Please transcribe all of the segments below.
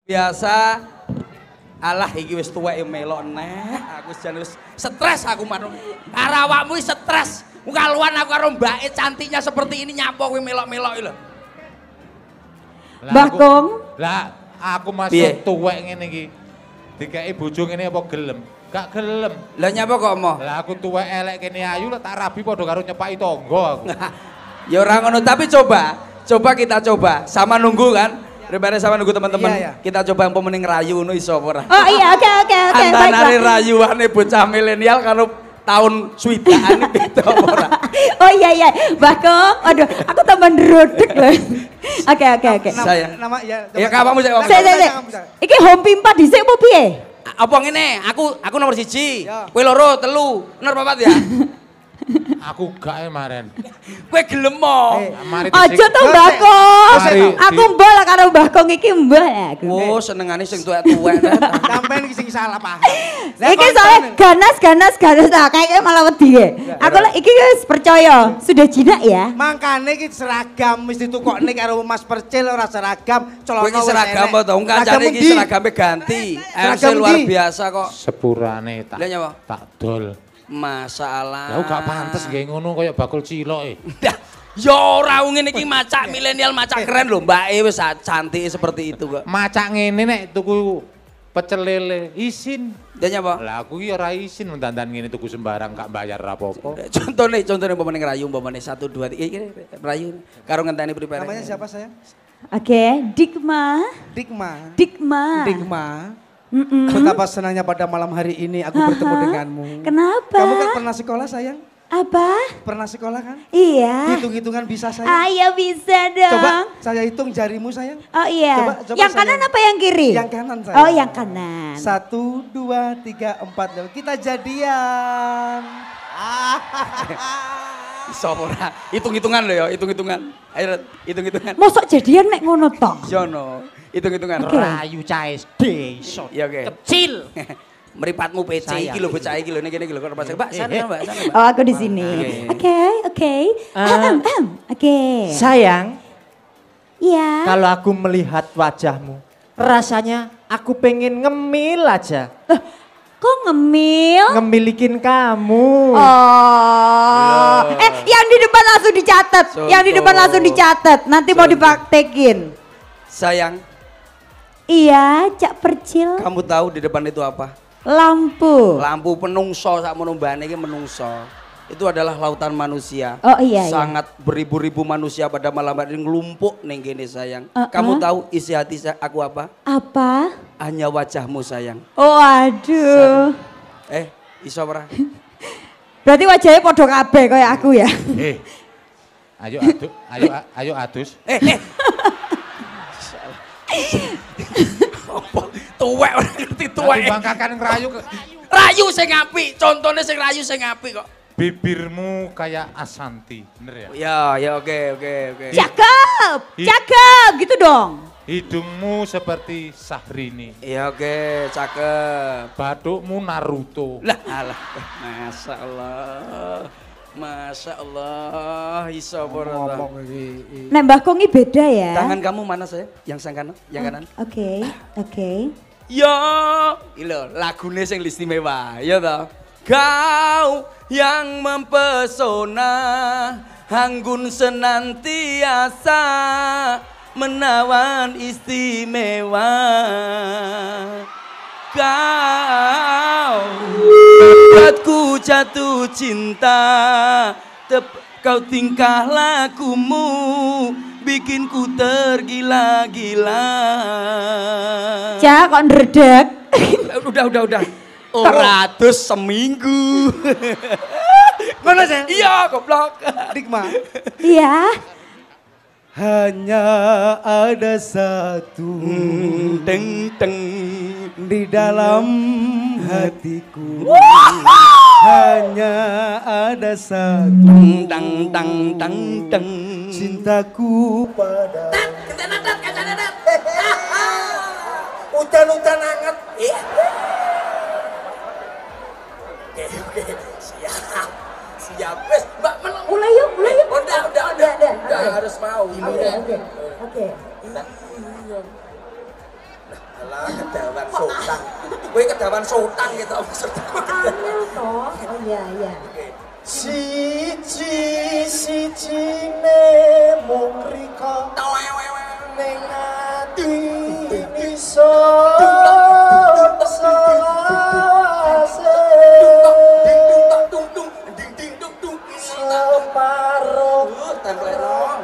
Biasa alah iki wis tuwek melok neh aku jan wis stres aku manuk karo awakmu stres kaluan aku karo mbake cantiknya seperti ini nyapa kowe melok-melok lho Mbah Kong lah aku masuk tuwek ngene iki dikeki bojo ngene apa gelem gak gelem lah nyapa kok moh lah aku tuwek elek kene ayu lah tak rabi padha karo nyepaki tangga aku ya ora ngono tapi coba kita coba sama nunggu kan daripada sama nunggu teman-teman kita coba yang pemening rayu ngono iso ora oh iya oke antara rayuane bocah milenial karo tahun swidakan beda ora oh iya Mbah Kong aduh aku tambah ndrodeg lho oke saya nama ya kamu iki home pimpa dhisik apa piye apa ngene aku nomor 1 kowe loro telu bener papat ya aku gak maren kowe gelem mo aja to Mbah Kong aku mbah lah karo Mbah Kong iki mbah aku oh senengane sing tuwek-tuwek sampean iki sing salah paham iki soalnya ganas nah kayaknya malah wedi aku lah iki wis percaya sudah jinak ya makane iki seragam mesti tukokne karo Mas Percil ora seragam celana iki seragam apa to kancane iki seragame ganti MC luar biasa kok sepurane tak dol masalah ya gak pantes nggih ngono kaya bakul cilok ya ora ngene iki macak milenial macak keren lho mbake wis cantik seperti itu kok macak ngene nek tuku pecel lele isin dan nyapa lah aku iki ora isin dandan ngene tuku sembarang gak bayar apa-apa contohnya umpamane rayu umpamane 1 2 3 iki rayu karo ngenteni prepare namanya siapa sayang oke Dikma betapa senangnya pada malam hari ini aku bertemu denganmu. Kenapa? Kamu kan pernah sekolah sayang? Apa? Pernah sekolah kan? Iya. Hitung-hitungan bisa sayang? Iya bisa dong. Coba saya hitung jarimu sayang. Oh iya. Coba yang kanan apa yang kiri? Yang kanan sayang. Oh yang kanan. 1, 2, 3, 4, 5. Kita jadian. Iso ora hitung-hitungan lho ya hitung-hitungan ayo hitung-hitungan mosok jadian mek ngono to yono hitung-hitungan rayu caes iso ya oke kecil meripatmu PC iki lho bocah iki lho nek kene iki lho karo Mbak sana Mbak oh aku di sini oke sayang iya kalau aku melihat wajahmu rasanya aku pengen ngemil aja kok ngemil? Ngemilikin kamu. Oh. Yang di depan langsung dicatat. Yang di depan langsung dicatat. Nanti mau dipraktekin. Sayang. Iya, Cak Percil. Kamu tahu di depan itu apa? Lampu. Lampu penungso sakmono mbane iki menungso. Itu adalah lautan manusia. Oh iya. Sangat beribu-ribu manusia pada malam hari ngelumpuk ning kene sayang. Kamu tahu isi hati aku apa? Apa? Hanya wajahmu sayang. Oh aduh. Iso ora? Berarti wajahnya podo kabeh kayak aku ya. Ayo adus. Tuwek ora ngerti tuwek. Bangkakan rayu. Rayu sing apik, contone sing rayu sing apik kok. Bibirmu kayak Asanti, bener ya? Ya oke. Cakep, gitu dong. Hidungmu seperti Syahrini. Iya oke, cakep. Batukmu Naruto. Lah alah, Masya Allah, iso ngomong iki. Nek Mbah Kong iki beda ya. Tangan kamu mana saya? Yang sang kanan, yang kanan. Oke. Yo, ilo lagune sing istimewa, ya toh. Kau yang mempesona, anggun senantiasa menawan istimewa. Kau buatku jatuh cinta, kau tingkah lakumu bikinku tergila-gila. Cak kok ndredeg? Udah. Ratus seminggu. Mana sayang? Iya goblok. Dikma. Iya. Hanya ada satu Deng di dalam hatiku. Hanya ada satu dang cintaku pada. Hujan hangat. Oke. Siap. Wes, Mbak Mulai yuk. Udah harus mau. Oke. Alah kedawan sultan. Kowe kedawan sultan gitu maksudnya. Angel toh. Oh iya iya. Siji mung rika ning ati iso selase separuh templerong.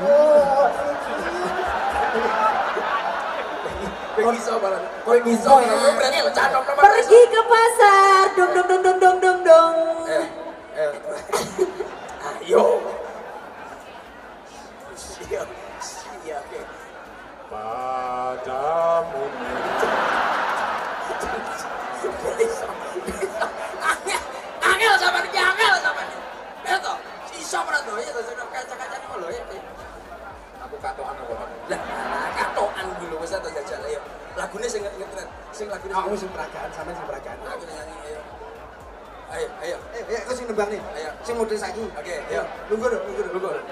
Kowe iso barang. Kowe iso berarti canom nomor. Pergi ke pasar. Dong dong dong dong dong dong dong. Ayo. Siap. Siap. Padamu. Angel sama ini, angel sama ini. Beto, iso ora to ya sudah kaca-kaca lho ya. Aku katokan apa? Lah, katokan dulu wis ta jajal ayo. Lagune sing ngetren, sing lagune Aku sing peragaan, sampean sing peragaan. aku nyanyi ayo. Ayo, ayo. Aku sing nembang nih. Ayo. Sing model saiki. Oke, ayo. Lungguh dong, lungguh dong. Lungguh.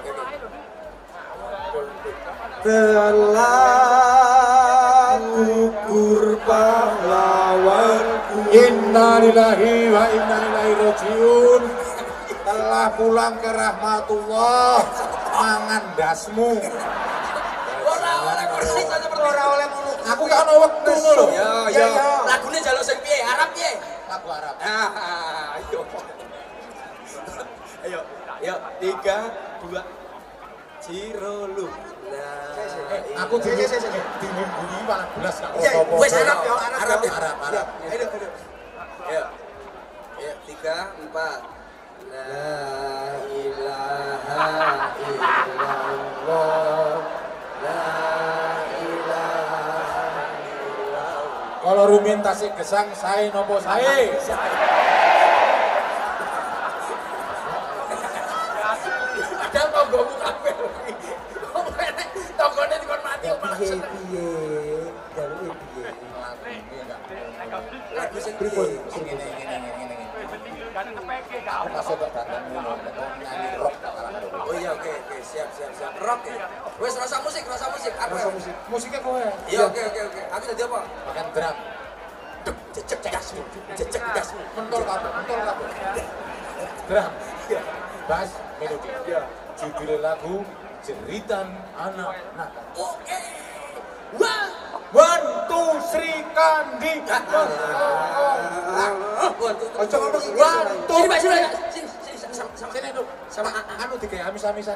telah gugur pahlawanku. Innalillahi wa inna ilaihi rajiun. Telah pulang ke rahmatullah. Mangan dasmu. Ora iso seperti Ora oleh ngono. Aku gak ono wektu lho. Ya, lagune jaluk sing piye? Arab piye? Lagu Arab. Ayo. Ayo, ayo 3 2 Cirolu. Aku dimungguni 14 gak Ya, apa-apa. wes Arab ya, Arab ya. Arab. Ayo, ayo. Ayo. Ayo 3 4. La ilaha illallah. La ilaha illallah. Kalau rumin tasik gesang sae nopo sae. Ada tonggomu kabeh. Tonggone dikon mati malah Piye jaluke piye. lagu sing Pripun? Ngene. Aku masuk kok datang ngono, nyanyi rock tak kalah karo. Oh iya oke siap. Rock ya. Wes rasa musik. Apa? Rasa musik. Musiknya kowe. Iya oke. Aku jadi apa? Makan drum. Cecek dasmu. Mentol kabeh. Drum. Bass, melodi. Judul lagu Jeritan Anak Nakal. Oke. Wah. 1 2 3 kandi. Ojo ngomong iki. Sini Pak, sini. Sama Sini Duk. sama Anu digawe amis-amisan.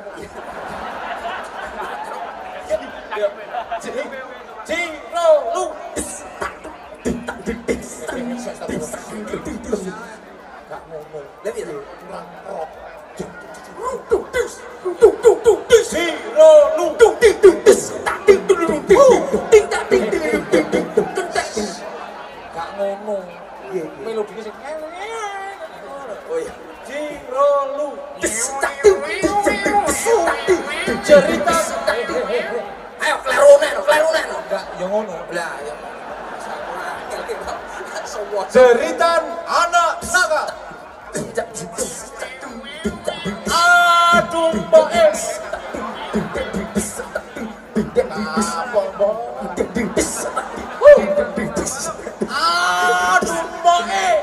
Ciro lu. Gak ngomong. Lebih ya. Kurang rock. Ciro lu. Gak ngomong. Melodinya sing Oh iya. Ciro lu. Cerita. Ayo klerune no. Gak yang ngono. Lah ya. Semua. Jeritan anak nakal. Aduh mbak apa mbak? Aduh mbak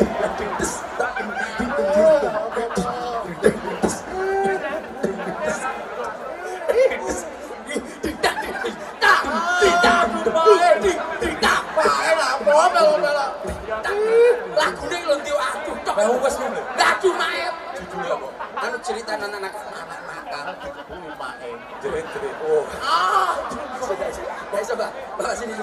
Lagune lho ndi aduh tok. Lah wes ngono. Lagu mae. Judulnya apa? Anu cerita anak nakal. Mae. Jerit-jerit. Oh. Ya coba. Bawa sini.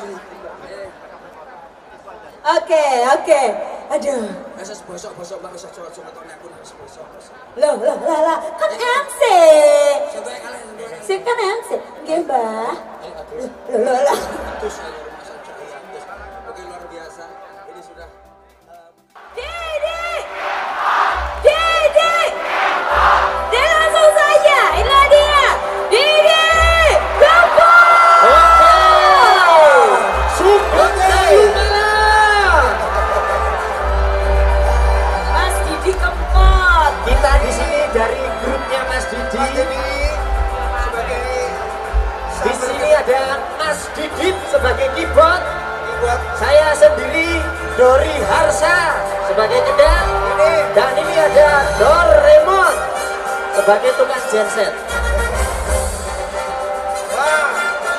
Oke. Aduh. Esas bosok-bosok Mbak usah coba-coba tok aku harus bosok. Loh. Kan MC. Coba kalian. Sing kan MC. Nggih, Mbah. Loh. Terus ayo rumah saja ya. Terus. Oke luar biasa. Ini sudah Dede! Dia langsung saja. Inilah dia. Dede! Gompo! Mas Didi Kempot. Kita di sini dari grupnya Mas Didi. Sebagai Di sini ada Mas Didit sebagai keyboard. buat Dori Harsa sebagai gedang. Dan ini ada Doraemon sebagai tukang genset. Wah.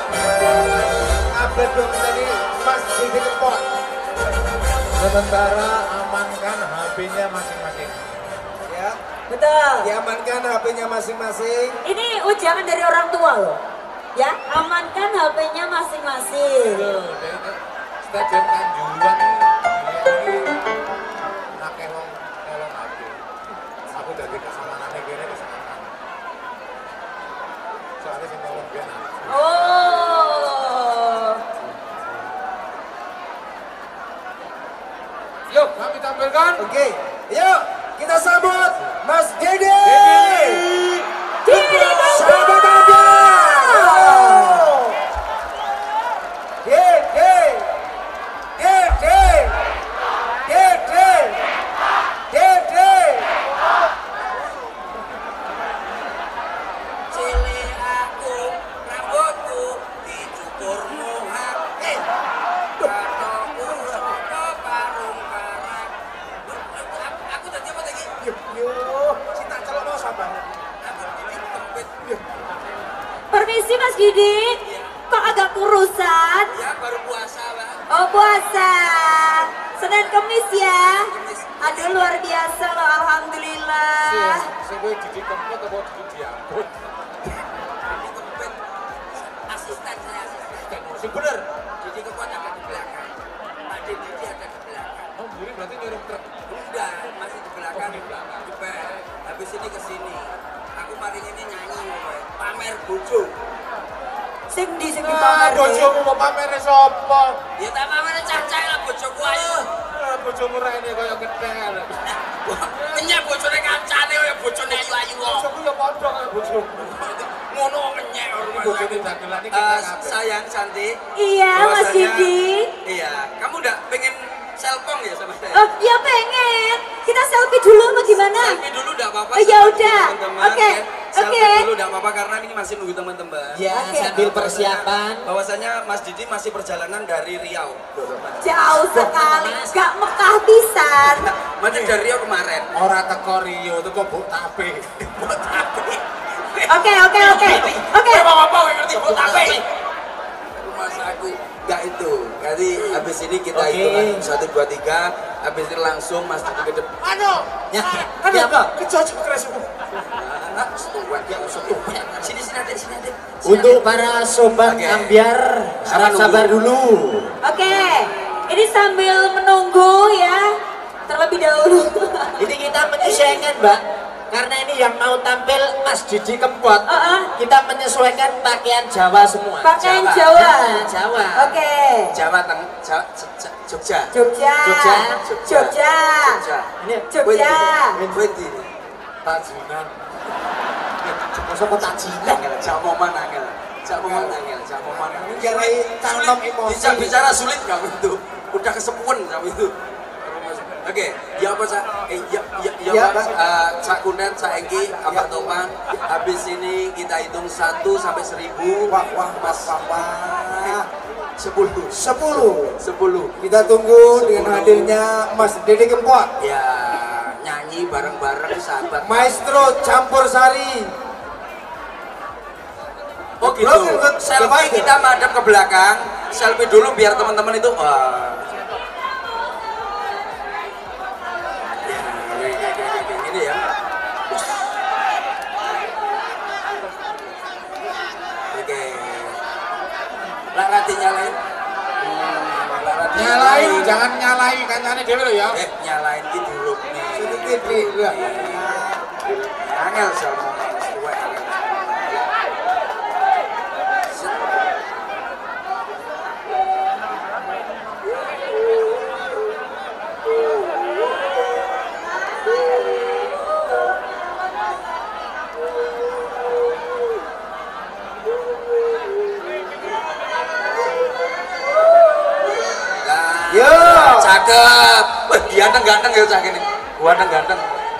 Apa dong tadi Mas Didi Kempot. Sementara amankan HP-nya masing-masing. Ya. Betul. Diamankan HP-nya masing-masing. Ini ujangan dari orang tua loh. Ya, amankan HP-nya masing-masing. Stadion Kanjuruhan ini akeh wong nolong HP. Aku dadi kesamanane kene kesamaan. Soalnya sing nolong biyen aku. Oh. Yuk, kami tampilkan. Oke. Yuk, kita sambut Mas Dede. Dede Sahabat Anda. Dede. Dede. Dede. Dede. Cile aku, rambutku dicukur mohak. Katoku soto parung karak. Aku tadi apa tadi? Yuk, cinta celok mau sabar. Aku tadi tempet. Permisi Mas Didi. Kok agak kurusan? Ya baru puasa, Pak. Oh puasa. Senin Kemis ya. Aduh luar biasa loh, alhamdulillah. Sing kowe Didi Kempot apa Didi Diamput? Ini tempet. Asisten saya. Sing bener. Jadi kekuat ada di belakang. Pak Didi ada di belakang. Oh, mburi berarti nyuruh truk. Enggak, masih di belakang. Di bel. Habis ini ke sini. Aku mari ini nyanyi, pamer bojo. Sing di Ah, pamer. bojomu mau pamere sapa? Ya tak pamer cacah lah bojoku ayo. Ah, bojomu rene kaya ketel. Menyek bojone kancane kaya bojone ayu-ayu kok. Bojoku ya padha kaya bojomu. Ngono menyek Bojone dagelan iki kita kabeh. sayang cantik. Iya Mas Bahwasanya- Didi. Iya, kamu udah pengen selfie ya sama saya? Oh ya pengen. Kita selfie dulu apa gimana? Selfie dulu enggak apa-apa. Oh, ya sama udah. teman-teman, Oke, ya. Selfie oke. dulu enggak apa-apa karena ini masih nunggu teman-teman. Ya, Oke. sambil persiapan. Bahwasanya Mas Didi masih perjalanan dari Riau. Jauh sekali. Gak Mekah pisan. Masih dari Riau kemarin. Ora teko Rio, teko Buk Tape. Buat apa? Oke. Oke. Apa yang ngerti buat apa? Rumah aku enggak itu. Jadi habis ini kita Oke. hitungan 1 2 3, habis ini langsung Mas Didi ke depan. Anu, Ya, ya apa? kejojok keresmu. Sini adek. Untuk para sobat Oke. ambiar, harap sabar dulu. Oke. Ini sambil menunggu ya. Terlebih dahulu. Ini kita menyesuaikan, Mbak. Karena ini yang mau tampil Mas Didi Kempot. Kita menyesuaikan pakaian Jawa semua. Pakaian Jawa. Jawa. Jawa. Oke. Jawa Tengah, Jogja. Jogja. Jogja. Ini Jogja. Wendi. Tajinan. masa kota Cina. Jamoman angel. Jamoman. Menjalai tanam emosi. Bisa bicara sulit kamu itu. Udah kesepuan kamu itu. Oke, ya apa Cak? Ya, Pak. Cak Kunet, Cak Engki, Abah Topan. Habis ini kita hitung 1 sampai 1000. Wah. 10. Kita tunggu dengan hadirnya Mas Dede Kempot. Ya, nyanyi bareng-bareng sahabat. Maestro campur sari. Oh gitu. Bro, Selfie kita madep ke belakang. Selfie dulu biar teman-teman itu wah. Ini ya. Oke. Larati nyalain. Nyalain, jangan nyalai kancane dhewe lho ya. Nyalain ki dulu nih. Sedikit nih. Angel sama. Yo. Cakep. Wah, ganteng-ganteng ya cak ini. Ganteng-ganteng.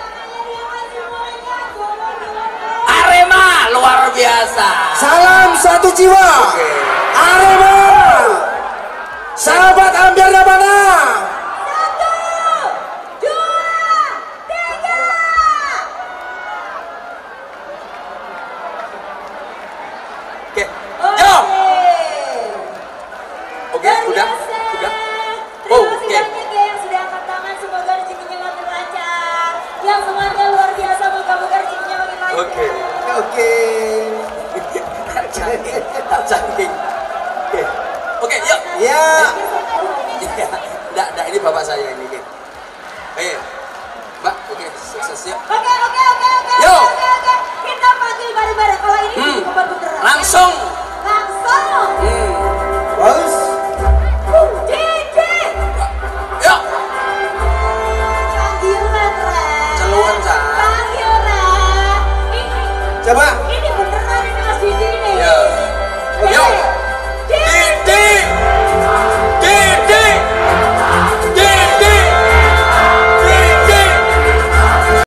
Arema luar biasa. Salam satu jiwa. Oke. Arema. Sahabat ambiar mana? Oh, kasih banyak ya yang sudah angkat tangan, semoga rezekinya makin lancar. Yang semuanya luar biasa, moga-moga rezekinya makin lancar. Oke. Cangking. Oke, yuk. Ya. Enggak, ini bapak saya ini. Oke. Mbak, oke, sukses yuk. Oke. Yo. Kita panggil bareng-bareng. Kalau ini beban beneran. Langsung